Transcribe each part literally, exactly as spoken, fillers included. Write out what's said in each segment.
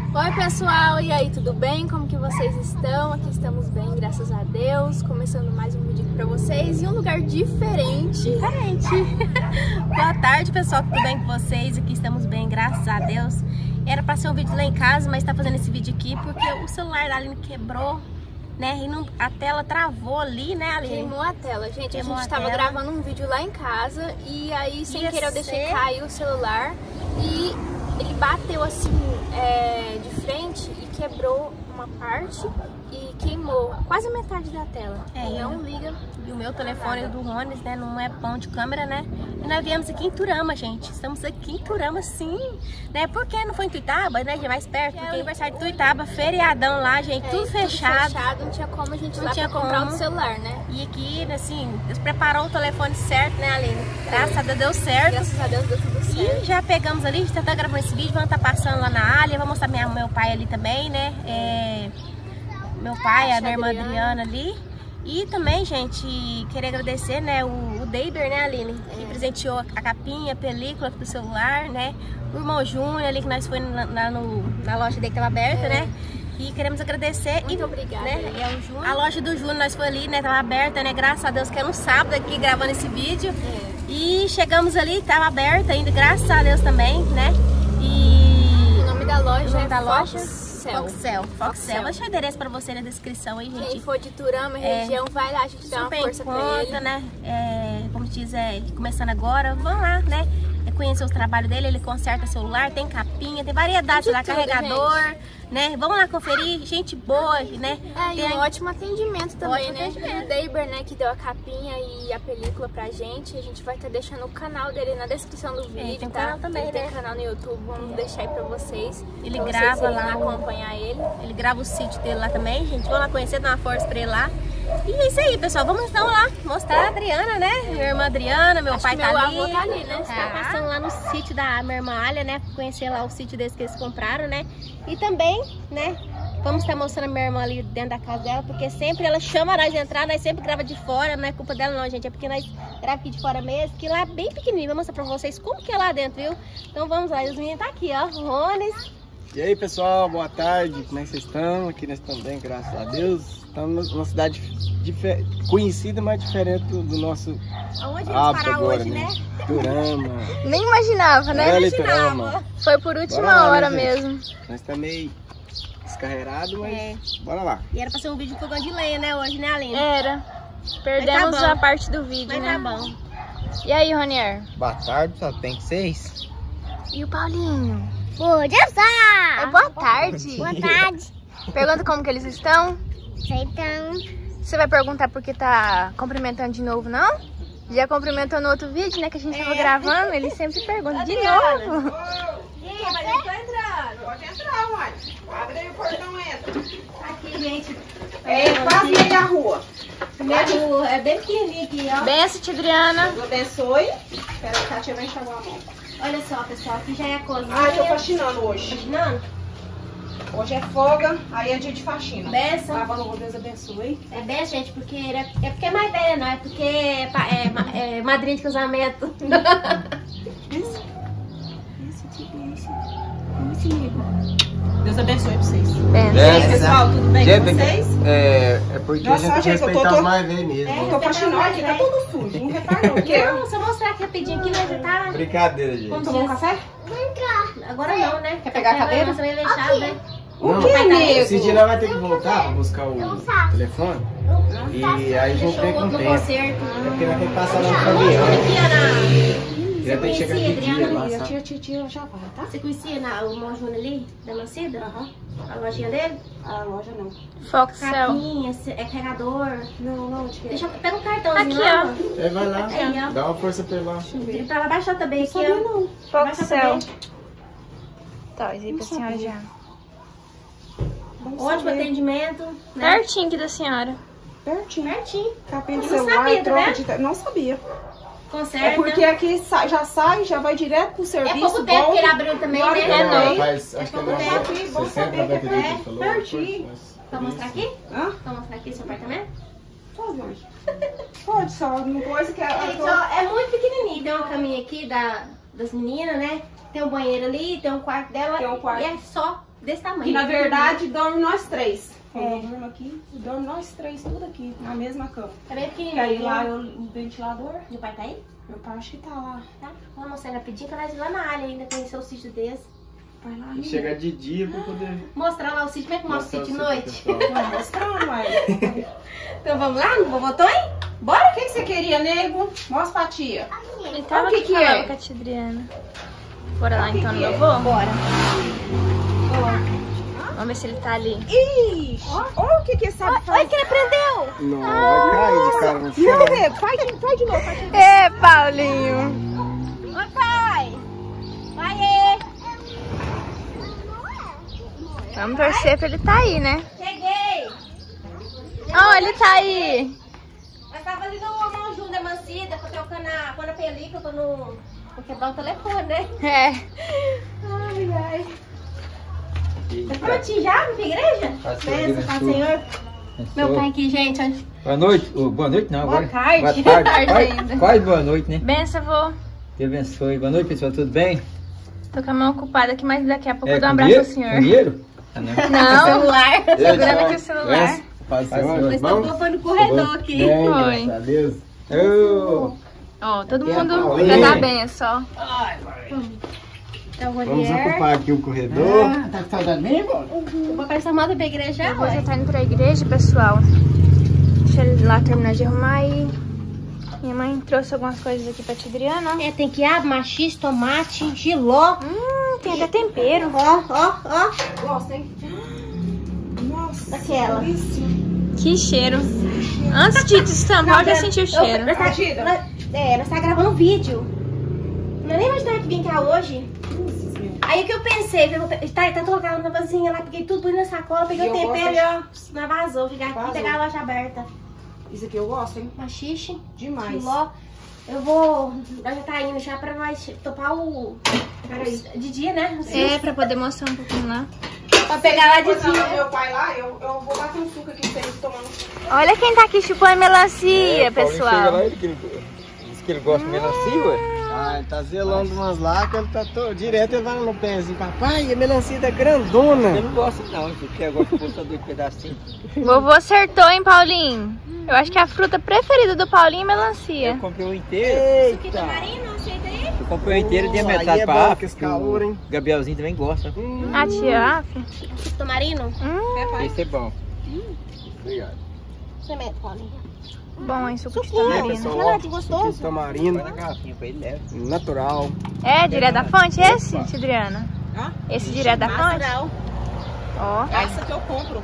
Oi pessoal, e aí, tudo bem? Como que vocês estão? Aqui estamos bem, graças a Deus. Começando mais um vídeo aqui pra vocês em um lugar diferente. Diferente. Boa tarde pessoal, tudo bem com vocês? Aqui estamos bem, graças a Deus. Era pra ser um vídeo lá em casa, mas tá fazendo esse vídeo aqui porque o celular da Aline quebrou, né? E não, a tela travou ali, né, Aline? Queimou a tela, gente. Queimou a gente a tava tela. gravando um vídeo lá em casa e aí, sem Ia querer, eu deixei ser... cair o celular e ele bateu assim é, de frente e quebrou uma parte e queimou quase metade da tela. É, e não eu... liga. E o meu telefone do Rones, né, não é bom de câmera, né? E nós viemos aqui em Turama, gente. Estamos aqui em Turama, sim. Né? Por que não foi em Tuitaba, né? Já mais perto, porque é o aniversário de Tuitaba, feriadão lá, gente, É, tudo tudo fechado. fechado. Não tinha como a gente ir Não lá tinha pra comprar como. outro celular, né? E aqui, assim, Deus preparou o telefone certo, né, Aline? Graças a Deus deu certo. Graças a Deus deu tudo certo. E já pegamos ali, a gente tá gravando esse vídeo, vamos estar passando lá na área, vou mostrar minha, meu pai ali também, né? É, meu pai, a minha irmã Adriana ali. E também, gente, queria agradecer, né, o, o Deiber, né, Aline? Que é. presenteou a capinha, a película do celular, né? O irmão Júnior ali, que nós foi na, na, no, na loja dele que estava aberta, é. né? E queremos agradecer. Muito e, obrigada. Né, é o Júnior. A loja do Júnior, nós foi ali, né? Tava aberta, né? Graças a Deus que era um sábado aqui gravando esse vídeo. É. E chegamos ali, tava aberta ainda, graças a Deus também, né? E o nome da loja o nome é da loja Foxcel. Foxcel. Foxcel. Vou deixar o endereço pra você na descrição aí, gente. Quem for de Turama, É, região, vai lá, a gente dá uma força conta, pra ele. né? É, como diz, é, começando agora, vão lá, né? É, conhecer os trabalhos dele, ele conserta celular, tem capinha, tem variedade lá, carregador, gente. né? Vamos lá conferir, gente boa, né? É, tem e um ótimo atendimento também, ótimo né? atendimento. O Deiber, né, que deu a capinha e a película pra gente. A gente vai estar deixando o canal dele na descrição do vídeo, É, tem um tá? canal também, ele né? tem canal no YouTube, vamos deixar aí pra vocês. Ele pra grava vocês lá, acompanhar ele. Ele grava o sítio dele lá também, gente. Vamos lá conhecer, dar uma força pra ele lá. E é isso aí, pessoal. Vamos então lá mostrar a Adriana, né? Minha irmã Adriana, meu Acho pai que tá meu ali. avô tá ali, né? Tá passando lá no sítio da minha irmã Alia, né? Conhecer lá o sítio desse que eles compraram, né? E também, né? Vamos estar mostrando a minha irmã ali dentro da casa dela, porque sempre ela chama nós de entrar, nós sempre grava de fora, não é culpa dela não, gente. É porque nós gravamos aqui de fora mesmo, que lá é bem pequenininho. Vou mostrar pra vocês como que é lá dentro, viu? Então vamos lá, os meninos tá aqui, ó. O Rones. E aí pessoal, boa tarde, como é que vocês estão? Aqui nós estamos bem, graças a Deus. Estamos numa cidade conhecida, mas diferente do nosso Aonde hábito parar agora, hoje, né? né? Turama. Nem imaginava, né? É, Nem Turama. Foi por última lá, hora né, mesmo. Nós estamos meio descarregados, mas É. bora lá. E era pra ser um vídeo de fogão de lenha, né, hoje, né, Aline? Era. Perdemos Mas tá bom. a parte do vídeo, Mas né? tá bom. E aí, Ronier? Boa tarde, pessoal, tem que seis. E o Paulinho? Bom dia, É, boa tarde. Boa tarde. Pergunta como que eles estão. Então, Você vai perguntar por que tá cumprimentando de novo, não? Já cumprimentou no outro vídeo, né? Que a gente tava gravando. Ele sempre pergunta de novo. Pode entrar, uai. Abre aí o portão, entra. Aqui, gente. É quase meia rua. Primeiro, é bem pequenininho aqui, ó. Benção, tia Adriana. Deus abençoe. Espera que a tia vai enxaguar a mão. Olha só, pessoal, aqui já é a cozinha. Ah, tô faxinando hoje. Faxinando? Hoje é folga, aí é dia de faxina. Benção. Lavando, Deus abençoe. É bem, gente, porque é, é porque é mais velha, não é porque é, pa- é, ma- é madrinha de casamento. Deus abençoe pra vocês. Benção. E aí, pessoal, tudo bem com vocês? É, é porque Nossa, a gente gente, eu tô- respeita tô- os mais velhos mesmo. É. né? Tô faxinando aqui, tá tudo sujo. Não repara não, porque... Não, só mostrar aqui rapidinho aqui, nós já tá... Brincadeira, gente. Como Tomou um café? Agora não, né? Quer pegar a cadeira? Nós também fechado, né? O Não, que, amigo? esse dia nós vai ter que voltar pra buscar o telefone. E aí a gente Deixou vem o com outro no tempo. concerto. É porque nós temos que passar lá no Mostra caminhão. aqui, Ana. Já tem que chegar conhecia, aqui dia, Adriana? passar. Tia, tia, tia, já vai, tá? Você conhecia na, o irmão Júnior ali, da Mancida? Aham. A lojinha dele? A loja não. Foxcel. Capinha, é carregador. Não, não, de que? Deixa eu pegar um cartãozinho Aqui, lá. ó. É, vai lá, Aí, ó. dá uma força pra ele lá. E pra lá baixar também aqui, Sabia ó. não. Baixa Foxcel. também. Tá, esse aí pra senhora já. Bom Ótimo saber. atendimento. Né? Pertinho aqui da senhora. Pertinho. Pertinho. Capinha de Não celular, sabia, troca né? de... te- Não sabia. Conserta. É porque aqui sa- já sai, já vai direto pro É serviço. pouco tempo volta. que ele abriu também, Agora né? que É eu novo. dei. Faz, acho que pouco é tempo. Aqui, bom sessenta, saber noventa que é dias, falou. pertinho. Mas- Pra mostrar aqui? Hã? Pra mostrar aqui seu apartamento? Pode, mãe. Pode, só uma coisa que... a- Gente, ó, é muito pequenininho. Tem uma caminha aqui da, das meninas, né? Tem um banheiro ali, tem um quarto dela. Tem um quarto. E é só desse tamanho. Que na verdade dorme nós três. É. Eu durmo aqui, dorme nós três, tudo aqui, na mesma cama. Tá bem E pequenininho. aí lá eu, o ventilador, Meu pai tá aí? meu pai acho que tá lá. Tá. Vamos mostrar rapidinho pra nós ir lá na área ainda, conhecer o sítio desse. Vai lá, E chega de dia pra poder Mostrar lá o sítio. Como é que mostra o sítio de noite? vai mostrando, mas... Então vamos lá no vovotões? Bora, o que, que você queria, nego? Mostra pra tia. Ele tava tava que que é? com a tia Adriana. Bora lá então no meu avô? Bora. Vamos ver se ele tá ali. Ixi, olha o que que ele sabe fazer. Olha que ele prendeu. Não, vai cair de cara no chão. Não, nego, faz de, faz de novo, faz de novo. É, Paulinho. Oi, pai. Vai aí. Vamos torcer pra ele tá aí, né? Cheguei. Ó, ele tá aí. Nós tava ali no Mão Júnior da Mancida, trocando a, quando a película, pra não, não quebrar o telefone, né? É. Ai, ai. Tá prontinho já pra igreja? Benção, Pai Senhor. Meu pai aqui, gente. Olha. Boa noite. Oh, boa noite não, Boa agora. tarde. Boa tarde. Tarde Quase, ainda. quase boa noite, né? Benção, vô. Deus abençoe. Boa noite, pessoal. Tudo bem? Tô com a mão ocupada aqui, mas daqui a pouco É, eu dou um com abraço ao dinheiro? senhor. Com dinheiro? Ah, não. Não, Celular. segurando aqui o celular. Paz, Paz, Senhor. Senhor. Nós estamos foi no corredor aqui. Bem, Foi. graças a Deus. Ô, Ó, todo Tem a mundo Paulinha. pra dar benção. Então, Vamos Ronier. ocupar aqui o corredor. tá com saudade mesmo? O papai só manda pra igreja já, Eu vou já ué. tá indo pra igreja, pessoal. Deixa ele lá terminar de arrumar e... Minha mãe trouxe algumas coisas aqui pra tia Adriana. É, tem quiabo, maxixe, tomate, giló. Hum, tem até tempero. Ó, ó, ó. Gosta, hein? Nossa, Daquela. delícia. Que cheiro. Antes de destampar, eu já senti o cheiro. Nós tá, Partida. nós, é, nós tá gravando um vídeo. Não nem imaginava que vinha cá hoje. Aí o que eu pensei, eu, tá, tá colocando na vasilha lá, peguei tudo, pus na sacola, peguei E o eu tempero gosto e ó, não vazou, ficar aqui Vazou. e pegar a loja aberta. Isso aqui eu gosto, hein? Maxixe, Demais. giló. Eu vou. Nós já tá indo já pra nós topar o. Peraí. De dia, né? É, pra poder mostrar um pouquinho lá. Pra pegar lá de Depois lá no dia. meu pai lá, eu, eu vou bater um suco aqui pra eles tomando. Olha quem tá aqui chupando melancia, É, Paulinho chega pessoal. lá, ele, que ele, diz que ele gosta de melancia, ué. Ah, ele tá zelando umas lá, que ele tá todo direto, ele vai no pezinho. Papai, a melancia tá grandona. Eu não gosto não, porque eu gosto de pôr só dois pedacinhos. Vovô acertou, hein, Paulinho? Eu acho que a fruta preferida do Paulinho é melancia. Eu comprei um inteiro. Eita. Marino, aceita aí? Eu comprei um inteiro e dei a Nossa, metade aí é pra bom África, que esse que calor, hein? o Gabrielzinho também gosta. Hum, A tia Af? Suco marino? Hum, Esse é bom. obrigado. Você mete, Paulinho. bom, hein, suco de É, tamarina. pessoal, Olha lá, ó, que suquinho gostoso. de tamarino, Põe na garrafinha pra ele, leva. natural. É, direto da fonte esse, tia Adriana? Hã? Esse direto da fonte? Natural. Ó, Essa que eu compro.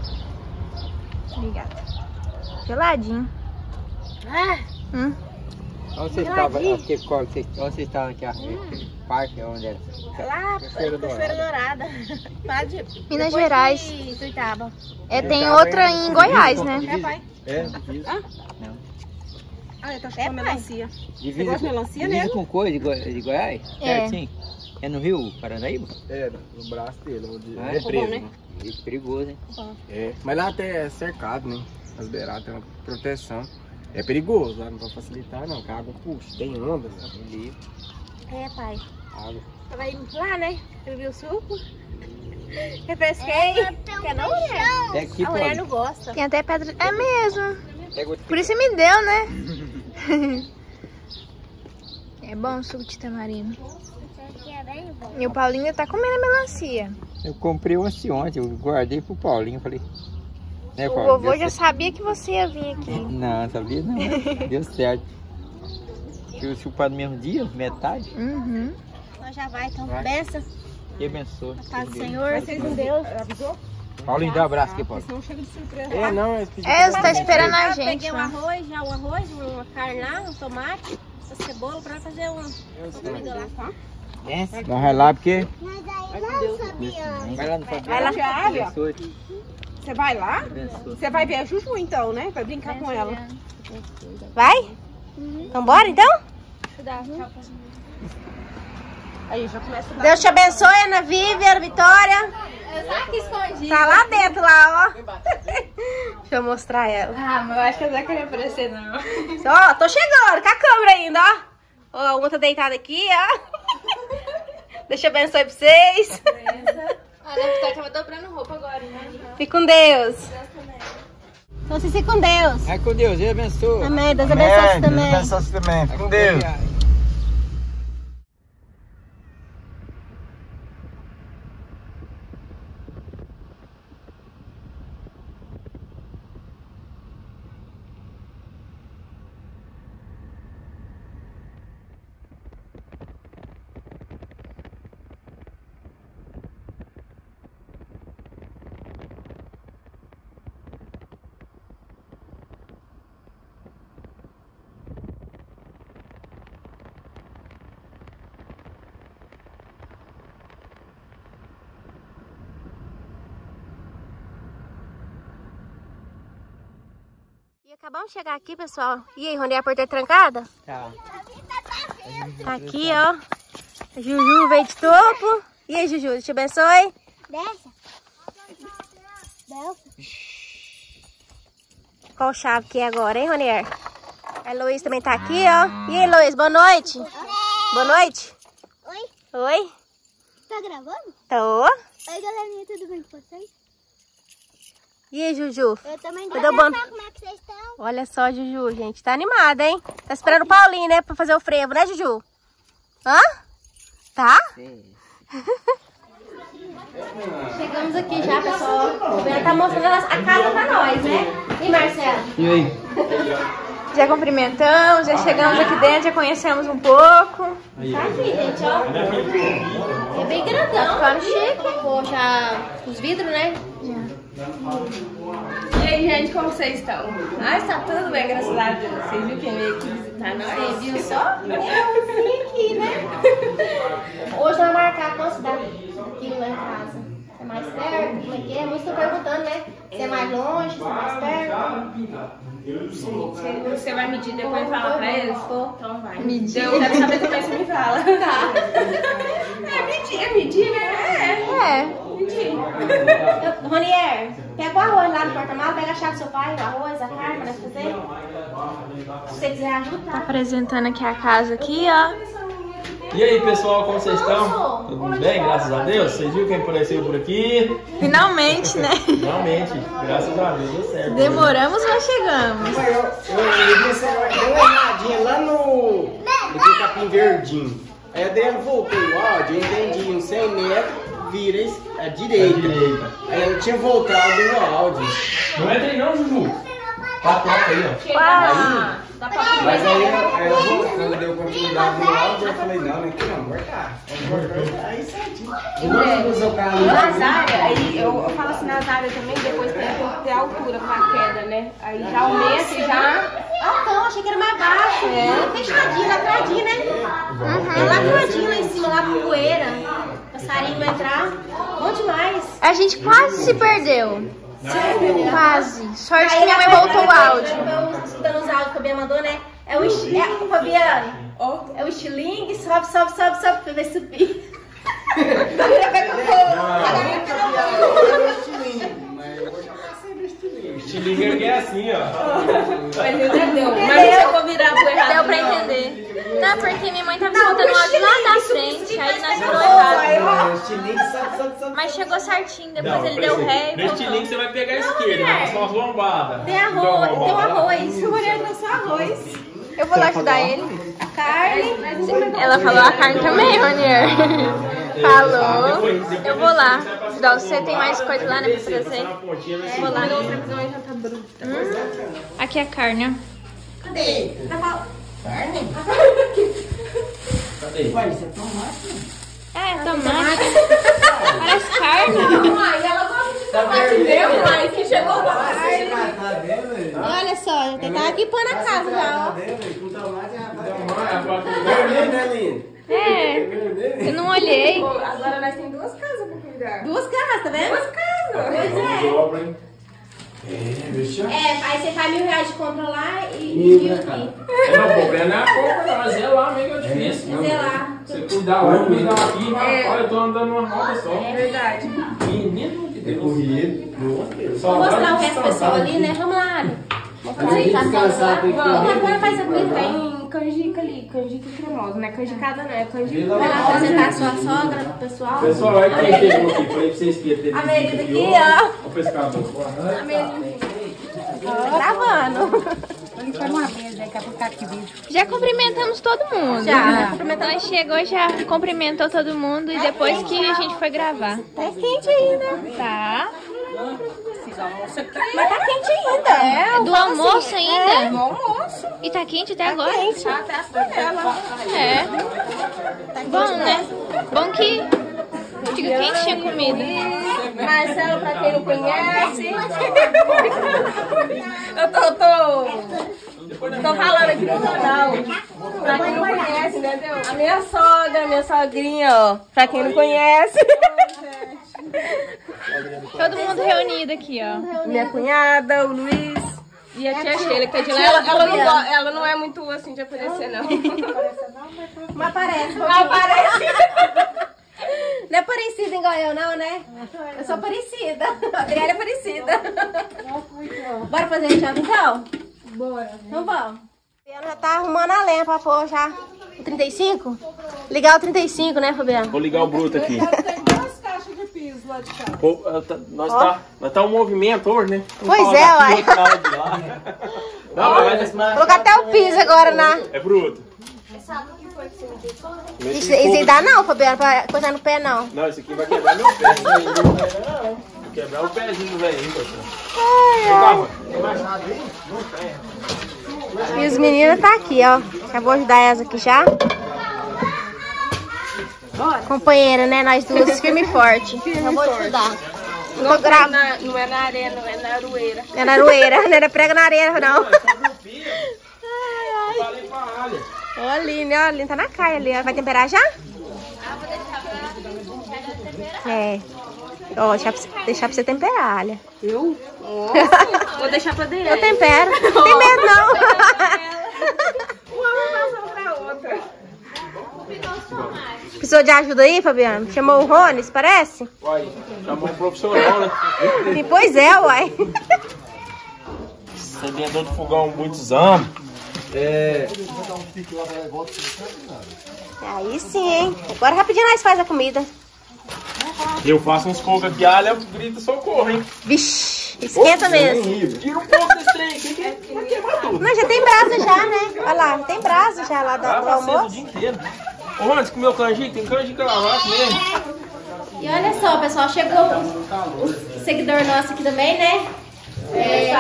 obrigada. Geladinho. Ah, Hum. Onde vocês estavam? Aquele colo, vocês- onde vocês estavam aqui? Aquele parque, onde era? lá, Cachoeira Cachoeira Dourada. Lá de, Minas depois Gerais. de Tuitaba. É, tem outra em Goiás, né? É, pai? É, Ah, ele tá É, chupando pai. melancia. divisa, gosta de melancia, divisa nego? com coisa de, Goi- de Goiás? É. Certinho? É no Rio Paranaíba? É, no braço dele, onde Ah, é é preso. bom, né? né? É perigoso, hein? É, mas lá até é cercado, né? As beiradas tem uma proteção. É perigoso, lá não vai facilitar não, que a água puxa, tem ondas, né? Ali, É, pai. água. Vai lá, né? Eu vi o suco. Refresquei. Quer não, mulher? pega aqui, A mulher pode. não gosta. Tem até pedra. É mesmo. Pega outro. Por isso me deu, né? É bom o suco de tamarino. E o Paulinho tá comendo a melancia. Eu comprei um assim ontem, eu guardei pro Paulinho, falei. Né, O Paulinho? vovô Deu já certo. sabia que você ia vir aqui. Não, sabia não. Deu certo. Eu chupar no mesmo dia, metade. Uhum. Nós já vai, então. Vai. Benção. Que abençoe. Paz do Senhor. Vocês não Deus. Avisou? Paulinho, dá um abraço aqui, Porque Paulo. senão chega de surpresa. É, não, eles pediram É, pra você tá gente. esperando a Eu gente, peguei um né? arroz, já um arroz, uma carne lá, um tomate, uma cebola pra fazer um, uma comida lá. Desce. Não vai lá porque Vai lá no Fabiano. Vai lá, tia Ália. Abençoe. Você vai lá? Abençoe. Você vai ver a Juju então, né? Vai brincar com ela. Vai? Então bora, então? Aí já começa a dar. Deus te abençoe, Ana Vivian, Vitória. Tá escondido. Tá lá dentro, lá, ó. Deixa eu mostrar ela. Ah, mas eu acho que eu não queria aparecer, não. Ó, tô chegando, com a câmera ainda, ó. Ó, uma tá deitada aqui, ó. Deixa eu abençoe pra vocês. Olha, a Vitória tava dobrando roupa agora, né? Fique com Deus. Então, se fique com Deus. Vai com Deus, Deus abençoe. Amém. Deus abençoe você também. Deus abençoe você também. Fica com Deus. E acabamos de chegar aqui, pessoal. E aí, Rony, a porta é trancada? Tá. Tá aqui, ó. A Juju veio de topo. E aí, Juju, Deus te abençoe. Desce. Desce. Qual chave que é agora, hein, Ronier? A Heloísa também tá aqui, ó. E aí, Heloísa, boa noite. Boa noite. Oi, Oi. tá gravando? Tô. Oi, galerinha, tudo bem com vocês? E aí, Juju? Eu também Cadê o gosto. ban- Como é que vocês estão? Olha só, Juju, gente. Tá animada, hein? Tá esperando o Paulinho, né? Pra fazer o frevo, né, Juju? Hã? Tá? Sim. Chegamos aqui já, pessoal. O Ben tá mostrando a casa pra nós, né? E Marcelo? E aí? Já cumprimentamos, já chegamos aqui dentro, já conhecemos um pouco. Tá aqui, gente, ó. É bem grandão. Ficando chique. Pô, já os vidros, né? E aí, gente, como vocês estão? Ah, está tudo bem, graças a Deus. Vocês viram quem veio aqui visitar nós? Você viu só? Eu vim aqui, né? Hoje vai marcar quantos daqui lá em casa? É mais perto? Como é que é? Muitos estão perguntando, né? Se é mais longe, se é mais perto. Você, você vai medir depois e falar pra eles? Vou. Então vai. Medir. Eu quero saber também se me fala. Tá. É medir, é medir, né? É. É. Medir. Ronier, pega o arroz lá no porta-malas, pega a chave do seu pai, o arroz, a carne, pra nós fazer. Se você quiser ajudar. Tá apresentando aqui a casa aqui, ó. E aí, pessoal, como vocês estão? Tudo bem? Graças a Deus. Vocês viram quem apareceu por aqui? Finalmente, né? Realmente, graças a Deus, deu certo. Demoramos, mas chegamos. Eu, eu, eu disse, deu uma erradinha lá no, no capim verdinho. Aí a Adriana voltou o áudio, eu entendi, uns cem metros, vira à direita. À direita. Aí ela tinha voltado no áudio. Não entra aí não, Juju. Tá a placa aí, ó. Ah, dá pra Mas aí ela, aí ela voltando, deu continuidade no áudio, eu falei, não, né, que não, cortar. Aí certinho. Vamos usar o carro. nas áreas, aí eu, eu falo assim nas áreas também, depois tem que ter altura com a queda, né? Aí já aumenta e já. Ah, não, achei que era mais baixo. É. Fechadinho, lacradinho, né? Uhum. Lacradinho lá em cima, lá com poeira. Passarinho vai entrar. Bom demais. A gente quase se perdeu. Quase. Sorte que Aí minha mãe ela- voltou o ela- áudio. Eu escutando os áudios que a Fabiana mandou, né? É o, esti- é, Fabiana, é o estilingue, sobe, sobe, sobe, sobe, pra ver subir. Estilingue que é assim, ó. Mas entendeu? Mas não chegou a virar pro errado. Deu pra entender. Não, porque minha mãe tava escutando o áudio lá da frente, aí nós virou errado. Mas chegou certinho, depois Não, ele deu pensei, ré e no estilingue voltou. você vai pegar a esquerda, mas só as lombadas. Tem arroz, tem um arroz. Olhando só arroz. Eu vou lá ajudar ele. A carne. Ela falou a carne também, Ronier. Falou. Eu vou lá ajudar você. Tem mais coisa lá, né, pra trazer? Eu vou lá. Hum, aqui é a carne, ó. Cadê? Cadê? É, tomate. Parece carne. Mãe, ela gosta de tomate. Meu pai, que chegou lá. Olha só, já tá aqui pôr na casa já, ó. É, eu não olhei. Agora nós temos duas casas pra cuidar. Duas casas, tá vendo? Duas casas. Pois é. É, aí você faz mil reais de compra lá e mil aqui. Não, o problema não é a compra, mas é lá mesmo, é difícil. Sei lá. Você cuidar lá, cuidar aqui, mas olha, eu tô andando uma roda só. É verdade. Menino de Deus. Vou mostrar o resto do pessoal ali, né? Vamos lá, Ali. Mostrar aí, tá? Vamos, agora faz a comida. Tem canjica ali, canjica cremosa, não é canjicada não, é canjica. Vai lá apresentar a sua sogra pro pessoal. Pessoal, olha quem chegou aqui, falei pra vocês que ia ter. A Melida aqui, ó. O pescador. A Melida. Gravando. Já cumprimentamos todo mundo. Já. Nós chegou, já cumprimentou todo mundo e depois que a gente foi gravar. Tá quente ainda. Tá. Mas tá quente ainda. É, do almoço ainda? É, do almoço. E tá quente até agora? Quente. Até as panelas. É. Bom, né? Bom que fica quente tinha comida. Marcelo, pra quem não conhece. Eu tô, tô, tô falando aqui no canal. Pra quem não conhece, entendeu? A minha sogra, minha sogrinha, ó. Pra quem não conhece. Todo mundo reunido aqui, ó. Minha cunhada, o Luiz. E a tia Sheila, que tá de lá. Ela, ela, não, go- ela não é muito assim de aparecer, não. Mas parece. Mas parece. Não é parecida igual eu, não, né? Eu sou parecida. A Adriana é parecida. Bora fazer janta, então? Bora. Então vamos. Fabiana já tá arrumando a lenha pra pôr já. O trinta e cinco? Ligar o trinta e cinco, né, Fabiana? Vou ligar o bruto aqui. Tem duas caixas de piso lá de casa. Pô, tá- nós, tá, nós tá um movimento hoje, né? Um Pois fala é, daqui, uai. outro fala de lá. Não, mas Vou colocar até o piso agora na... é bruto. Isso, isso aí dá não, Fabiana, pra coisar no pé, não. Não, esse aqui vai quebrar meu pé. Isso aí não vai não. Vai quebrar o pezinho do velhinho, poxa. E os meninos tá aqui, ó. Já vou ajudar elas aqui já. Companheira, né? Nós duas, firme e forte. Já vou ajudar. Não, tô gra... na, não é na areia, não é na aroeira. É na aroeira, não era prega na areia, não. Falei pra alha. Ó, a Aline, ó, a Aline tá na caia ali, ó. Vai temperar já? É. Ó, deixar pra, você- deixar pra você temperar, olha. Eu? Vou deixar pra dentro. Eu tempero. Não tem medo, não. Precisou de ajuda aí, Fabiana? Chamou o Rones, parece? Uai, chamou um profissional, né? E, pois é, uai. Acendedor do fogão, muitos anos. É. Aí sim, hein? Agora rapidinho nós faz a comida. Eu faço uns fogos aqui, alha, grita socorro, hein? Vixe, esquenta mesmo. Tira um pouco desse trem aqui que vai queimar tudo. Mas já tem brasa já, né? Olha lá, tem brasa já lá do, Ah, do vai ser o almoço. dia inteiro. Ô, Rony, você comeu canjica? Tem canjica lá mesmo. E olha só, pessoal, chegou o, o seguidor nosso aqui também, né? É,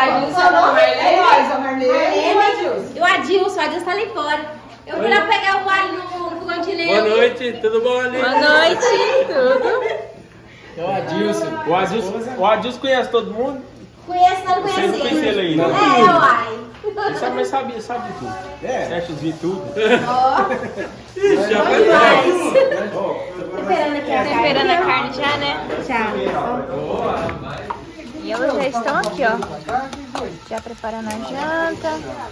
e o Adilson, o Adilson tá ali fora. Eu fui lá pegar o alho no fogão de lenha. Boa noite, tudo bom ali? Boa noite, tudo? É o Adilson. O Adilson, o Adilson conhece todo mundo? Conheço, não Você não conhece conhece ele aí, né? É, uai. Ele sabe, mas sabe, sabe de tudo. É. Sete de tudo. Ó, Ixi, já foi demais. mais. Temperando aqui a Temperando a carne. carne já, né? Já. E elas já estão aqui, ó. Já preparando a janta.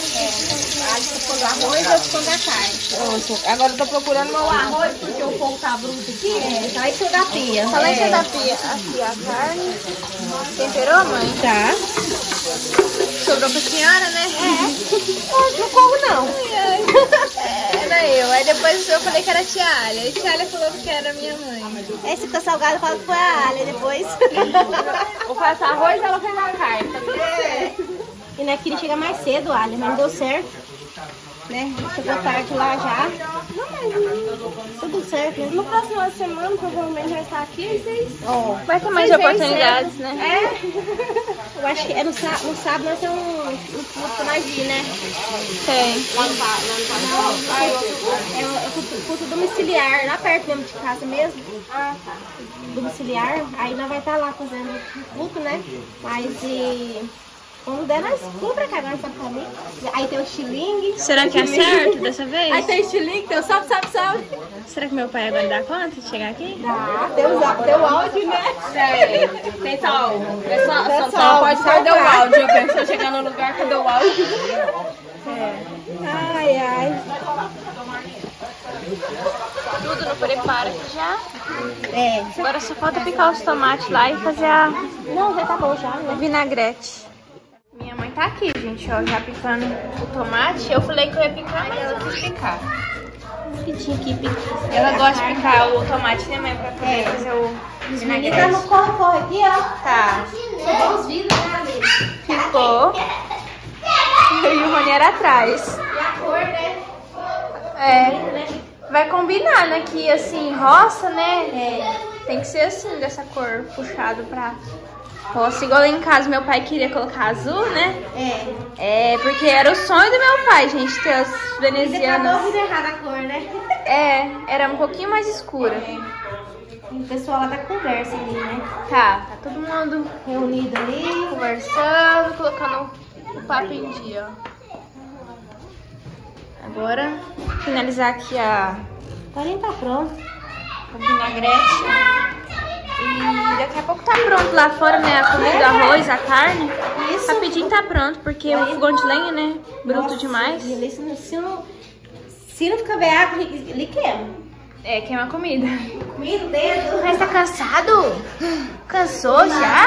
O arroz, eu escondo a carne. Pronto. Agora eu tô procurando meu arroz, porque o fogo tá bruto aqui. É, tá enchendo da pia. Só encher É. da pia. Aqui a carne. Temperou, mãe? Tá. Sobrou pra senhora, né? É. Não como, não. É, era eu. Aí depois eu falei que era a tia Alia. E a tia Alia falou que era minha mãe. Esse ficou salgado, fala que foi a alha depois. Eu faço arroz e ela fez a carne. E nós queríamos chegar mais cedo, alha, mas não deu certo. Né? Chegou tarde lá já. Não, mas tudo certo. Né? No próximo semana, provavelmente vai estar aqui, e vocês... Oh. Vai ter mais Vocês vêm oportunidades, cedo. né? É. Eu acho que é no, sá- no sábado nós temos um, um culto pra nós ir, né? Tem. Lá no, lá no Não, é o é o culto, culto domiciliar, lá perto mesmo de casa mesmo. Ah, tá. Domiciliar, aí nós vai estar lá fazendo culto, né? Mas e... Quando der, nós vamos pra cá, nós estamos comigo. Aí tem o estilingue. Será que é certo dessa vez? Aí tem o estilingue, tem o salve, salve, salve. Será que meu pai vai dar conta de chegar aqui? Ah, tem o, tem o áudio, né? Tem, tem salvo. É só, Tem só, só salvo, pode salvo. perder o áudio. Eu penso chegar no lugar, cadê o áudio? Ai, ai. Tudo no preparo aqui já. É. Agora só falta picar os tomates lá e fazer a Não, já tá bom já, né? vinagrete. Minha mãe tá aqui, gente, ó, já picando o tomate. Eu falei que eu ia picar, mas ela quis picar. Pitinho aqui, pitinho. Ela gosta de picar o tomate, né, mãe? Pra poder É. fazer o Tá vinagrete. no corre aqui, ó. Tá. Bons vídeos, né, amiga? Ficou. E o Rony era atrás. E a cor, né? É. Vai combinar, né? Que assim, roça, né? É. Tem que ser assim, dessa cor, puxado pra roça. Igual lá em casa, meu pai queria colocar azul, né? É. É, porque era o sonho do meu pai, gente, ter as Você acabou venezianas. de errar a cor, né? É, era um pouquinho mais escura. O pessoal lá tá conversa ali, né? Tá, tá todo mundo Reunido ali. conversando, colocando o papo em dia, ó. Agora, finalizar aqui a, O nem tá pronto. o vinagrete. E daqui a pouco tá pronto lá fora, né? A comida, o arroz, a carne. Isso. Rapidinho tá pronto, porque o fogão de lenha, né? Bruto Nossa, demais. ele- Se não, se não, se não ficar bem água, ele, ele queima. É, queima a comida. Comida, o dedo. Mas tá cansado? Cansou já?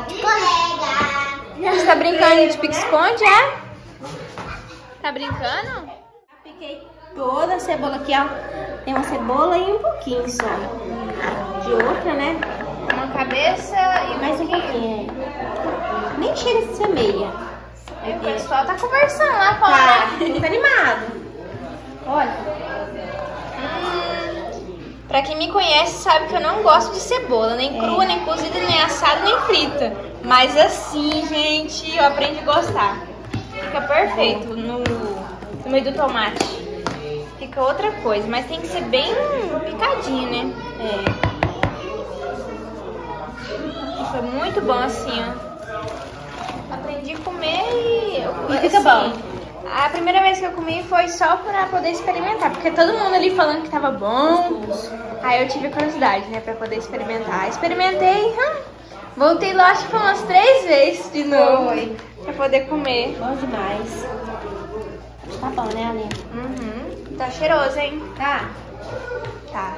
Você tá brincando de pique-esconde, é? Tá brincando? Piquei toda a cebola aqui, ó. Tem uma cebola e um pouquinho só. De outra, né? Uma cabeça e Mais um pouquinho. é. Nem chega de ser meia. E o pessoal tá conversando lá Tá, fora. muito animado. Olha. Hum, pra quem me conhece sabe que eu não gosto de cebola, nem crua, nem cozida, nem assada, nem frita. Mas assim, gente, eu aprendi a gostar. Fica perfeito no, no meio do tomate. Fica outra coisa, mas tem que ser bem picadinho, né? É. Fica muito bom assim, ó. Aprendi a comer e... E fica bom. A primeira vez que eu comi foi só pra poder experimentar, porque todo mundo ali falando que tava bom. Aí eu tive curiosidade, né, pra poder experimentar. Experimentei, hum, voltei lá, acho que foi umas três vezes de novo. Foi. Pra poder comer. Bom demais. Tá bom, né, Aline? Uhum. Tá cheiroso, hein? Tá. Tá.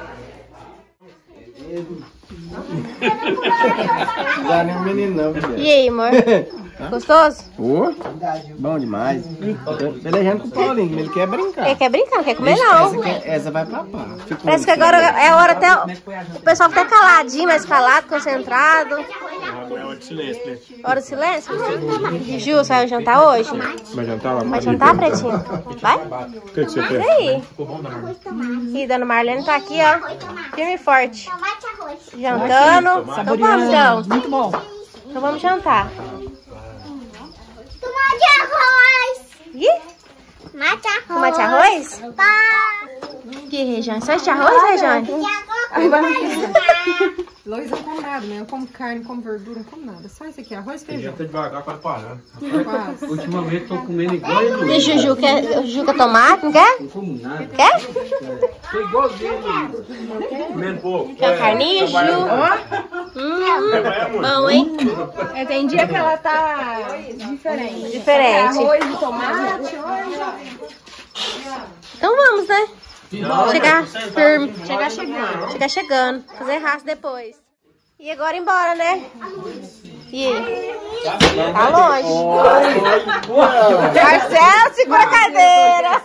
Não dá nem um menino não, filho. E aí, amor? Gostoso? Ô, bom demais. Tô pelejando com o Paulinho, ele quer brincar. Ele quer brincar, não quer comer Essa, não. quer- essa vai pra pá. Fica Parece que agora é a hora até... O pessoal fica caladinho, mais calado, concentrado. Hora do silêncio? Ju, você vai jantar hoje? Vai jantar lá? Vai jantar, Pretinho? Vai? O que, que você E quer? aí? E Dona Marlene tá aqui, ó. Firme e forte. Tomate e arroz. Jantando. Então vamos, então. Muito bom. Então vamos jantar. Tomate e arroz. Ih, Tomate e arroz. tomate e arroz? Tá. Que, Rejane? Só de arroz, Rejane? Lois não come nada, né? Eu como carne, como verdura, não como nada. Só isso aqui, arroz e feijão. Tá devagar para parar. Quase. Ultimamente tô comendo igual ele. E o Juju quer, Juju quer tomate, não quer? Não como nada. Quer? Tô igualzinho. Comendo pouco. Quer carninha, Ju? Hum, bom, hein? É, tem dia que ela tá diferente. Diferente. Arroz e tomate, hoje. Então vamos, né? Chegar firme. Chegar chegando. Chegar chegando. Fazer raça depois. E agora embora, né? E aí? Tá longe. Marcelo, segura a cadeira.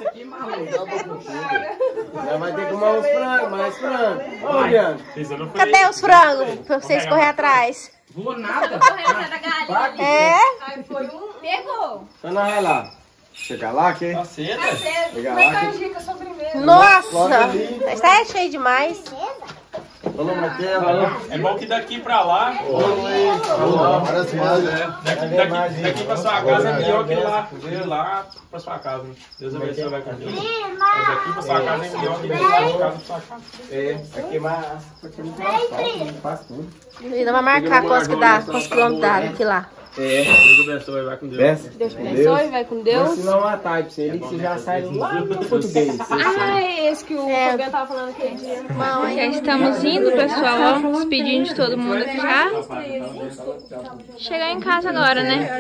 Já vai ter que comer uns frangos, mais frango. Ô, Adriano. Cadê os frangos? Pra vocês correr atrás. Vou nada. É? Pegou. Então nós vai lá. Chegar lá, que? Tá cedo? Chegar lá, que... Nossa! Está cheio demais. Alô, Matheus. É bom que daqui pra lá, Parece mais, né? daqui, daqui, daqui pra sua casa é melhor que lá. De lá pra sua casa. Deus abençoe, vai com Deus. Mas daqui pra sua casa é melhor que de lá de casa pra sua casa. É, aqui é mais... Aqui não faz falta, não faz tudo. E não vai marcar quantos que dá, quantos quilômetros dá aqui lá. É. Deus abençoe, vai com Deus. Peça. Deus abençoe, vai com Deus. Vou ensinar uma tarde pra você ali que você já sai lá do português. Ah, é esse que o É. Fabiano tava falando aquele dia. Bom, Já hein? estamos indo, pessoal, ó, despedindo de todo mundo aqui já. Chegar em casa agora, né?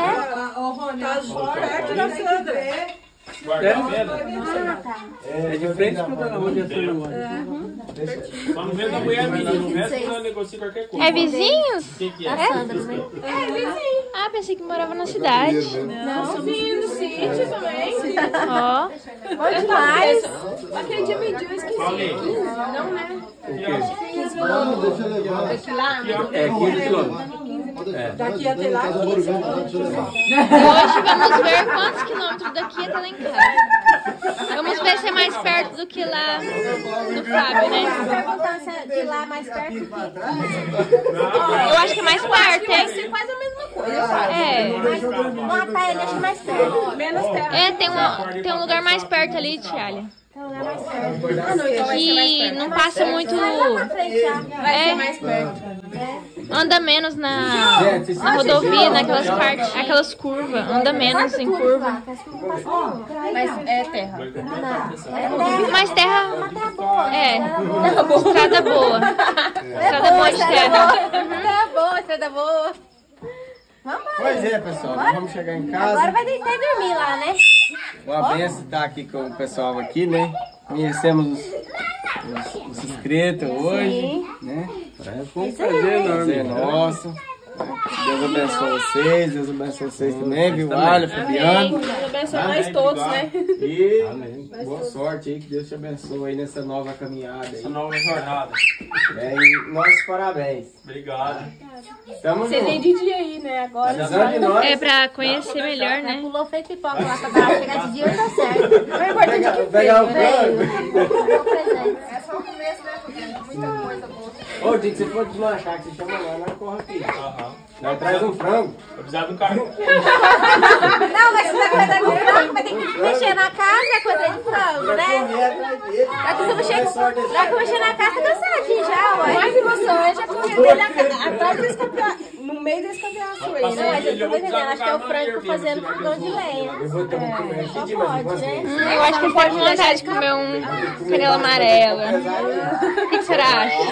É de frente pro Dona Rua de Antônio. Só não vê da mulher menina, não vê se ela negocia qualquer coisa. É vizinhos? Quem que é? É? É vizinho. Ah, pensei que morava na cidade. Não, vim no sítio também. Ó. Bom demais. Aquele dia mediu, eu esqueci. Não, né? quinze quilômetros. Daqui lá? É, quinze quilômetros. É. Daqui até lá, quinze quilômetros. Hoje vamos ver quantos quilômetros daqui até lá em casa. Vamos ver se é mais perto do que lá do Fábio, né? Perguntar se é de lá mais perto do que... Eu acho que é mais perto, hein? Você faz a mesma coisa. É. No Atai ele acha mais perto. Menos perto. É, tem um, tem um lugar mais perto ali, Tialia. Tem um lugar mais perto. Ah, não, então vai ser mais Que perto. não passa muito... Lá pra frente já. Vai É. ser mais perto. Anda menos na, na rodovia, naquelas partes, aquelas curvas. Anda menos em curva. Mas é terra. Mas terra... É, estrada boa. Estrada boa de terra. Estrada boa, estrada boa. Pois é, pessoal, nós vamos chegar em casa. Agora vai deitar e dormir lá, né? Uma benção estar aqui com o pessoal aqui, né? Conhecemos os, os, os inscritos hoje, né? É, foi um prazer Prazer enorme. nosso. Deus abençoe vocês, Deus abençoe vocês também, viu? Olha, Fabiano. Deus abençoe nós todos, né? E Amém. boa sorte aí, que Deus te abençoe aí nessa nova caminhada aí. Essa nova jornada. É, e nossos parabéns. Obrigado. Tamo Você vem junto. de dia aí, né? Agora Precisando de nós. É pra conhecer melhor, né? pulou feito pipoca lá pra dar, chegar de dia e tá certo. O importante é que Pegar o veio. frango. É só o começo, né? Porque tem muita coisa boa. Ô, Dick, se for deslanchar, que você chama lá, nós corre aqui. Aham. Nós traz um frango. Eu precisava de um carro. Não, mas você vai fazer com frango, vai ter que mexer na casa com a de frango, né? Correr atrás dele. Já que você mexer, Não é sorte desse já que eu mexer na casa, tá cansadinho já, ué. Mas e você? Eu já corri dele na- atrás desse campeonato, no meio desse campeonato aí, né? Mas eu tô entendendo, acho que é o frango fazendo fogão de lenha. Eu vou ter um comer Só aqui, mas eu pode, posso né? Hum, eu acho que ele tá com vontade de comer um canela amarela. O que, que você acha?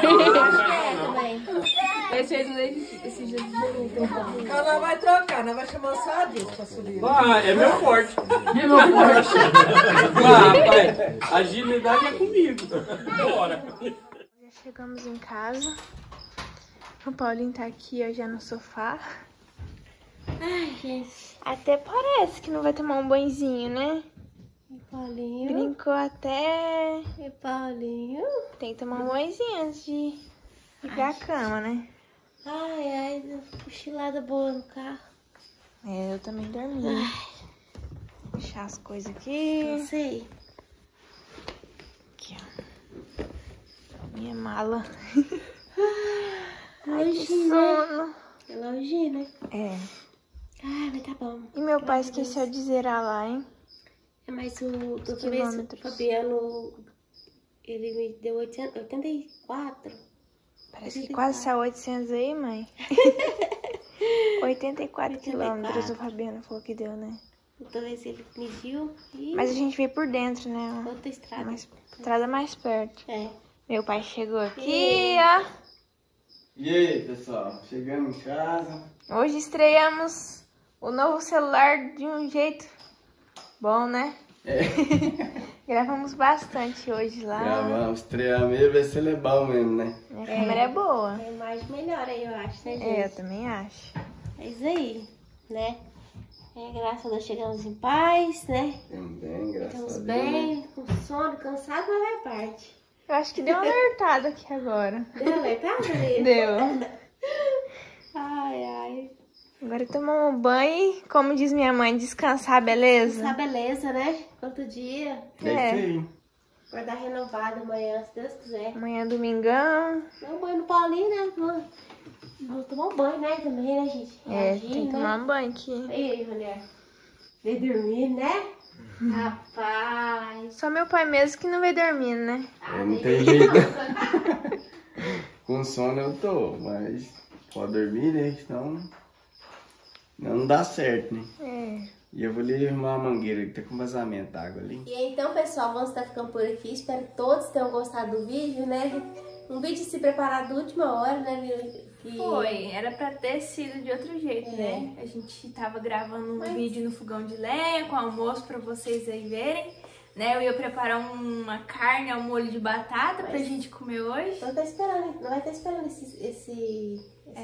Esse esse Jesus Então nós vai trocar, nós vai chamar só a Deus pra subir. Ah, é meu forte. É meu forte. Ah, pai, agilidade é comigo. Bora. Já chegamos em casa. O Paulinho tá aqui, ó, já no sofá. Ai, gente. Até parece que não vai tomar um banhozinho, né? E Paulinho. Brincou até... E Paulinho. Tem que tomar um banhozinho antes de ir pra cama, né? Ai, ai, deu cochilada boa no carro. É, eu também dormi. Deixar as coisas aqui. Não sei. Aqui, ó. Minha mala. Ai, que Longinho, né? sono. É longinho, né? É. Ai, mas tá bom. E meu pai esqueceu de zerar lá, hein? É, mas o outra vez o quilômetros. Fabiano, ele me deu oitenta, oitenta e quatro. Parece que quase saiu oitocentos aí, mãe. oitenta e quatro quilômetros o Fabiano falou que deu, né? Outra vez ele mediu e Mas a gente veio por dentro, né? outra estrada. Mais, estrada mais perto. É. Meu pai chegou aqui, ó. E aí, pessoal? Chegamos em casa. Hoje estreamos o novo celular de um jeito bom, né? É. Gravamos bastante hoje lá. Gravamos, estreamos mesmo, ver se ele é bom mesmo, né? Minha câmera é boa. A imagem melhor aí, eu acho, né, gente? É, eu também acho. É isso aí, né? É, graças a Deus chegamos em paz, né? Estamos bem, graças Estamos a Deus. bem, com sono, cansado, mas vai parte. Eu acho que deu um alertado aqui agora. Deu alertado, ali? Deu. Ai, ai. Agora tomar um banho e, como diz minha mãe, descansar, beleza? Essa beleza, né? Quanto dia. É isso aí. Acordar renovado amanhã, se Deus quiser. Amanhã é domingão. Dá um banho no Paulinho, né? Vou, vou tomar um banho, né? Também, né, gente? É, Imagina, tem que tomar um banho aqui. E aí, mulher? Veio dormir, né? Rapaz. Só meu pai mesmo que não veio dormindo, né? É, não tem jeito. Com sono eu tô, mas pode dormir, né? Senão não dá certo, né? É. E eu vou ali arrumar a mangueira que tá com vazamento de água ali. E então, pessoal, vamos estar ficando por aqui. Espero que todos tenham gostado do vídeo, né? Um vídeo se preparado de última hora, né? Que... Foi, era pra ter sido de outro jeito, É. né? A gente tava gravando um Mas- vídeo no fogão de lenha com almoço pra vocês aí verem, né? Eu ia preparar uma carne ao molho de batata pra Mas- gente comer hoje. Não tá esperando, não vai estar esperando esse, esse, essa,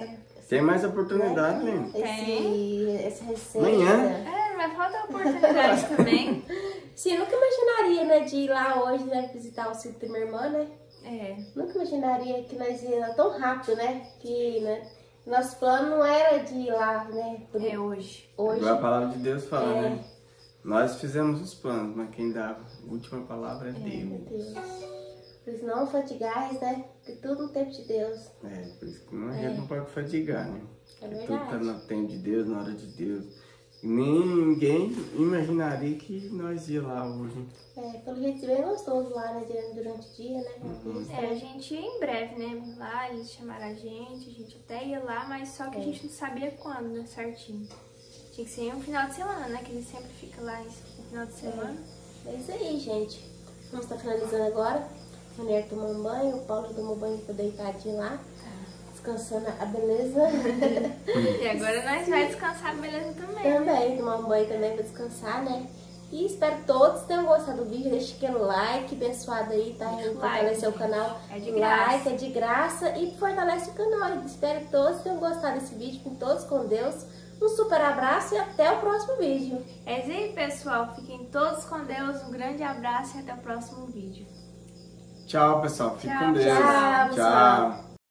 Tem mais oportunidade, né? Esse, essa receita. Amanhã. É, mas falta oportunidade também. Sim, nunca imaginaria, né, de ir lá hoje, né, visitar o sítio da minha irmã, né? É. Nunca imaginaria que nós ia tão rápido, né? Que, né, nosso plano não era de ir lá, né? Por... É hoje. Hoje. Igual a palavra de Deus fala, É. né? Nós fizemos os planos, mas quem dá a última palavra é Meu Deus. Deus. Por isso não fatigais, né? Porque tudo no tempo de Deus. É, por isso que não, a gente não pode fadigar, né? É Porque verdade. tudo tá no tempo de Deus, na hora de Deus. E ninguém imaginaria que nós ia lá hoje. É, pelo jeito bem gostoso lá, né? Durante o dia, né? Uhum. É, a gente ia em breve, né? Lá, eles chamaram a gente, a gente até ia lá, mas só que a gente não sabia quando, né? Certinho. Tinha que ser um final de semana, né? Que ele sempre fica lá no final de semana. É isso aí, gente. Vamos estar finalizando agora. A Maneira tomou um banho, o Paulo tomou banho, ficou deitadinho lá. Descansando a beleza. E agora nós vamos descansar, beleza, também. Também, tomar um banho também pra descansar, né? E espero que todos tenham gostado do vídeo. Deixa aquele like abençoado aí, tá? Deixa o Fortalecer like, o canal. é de Like, graça. é de graça e fortalece o canal. E espero que todos tenham gostado desse vídeo. Com todos com Deus. Um super abraço e até o próximo vídeo. É isso aí, pessoal. Fiquem todos com Deus. Um grande abraço e até o próximo vídeo. Tchau, pessoal. Fique Tchau, com Deus. tchau, pessoal. Tchau.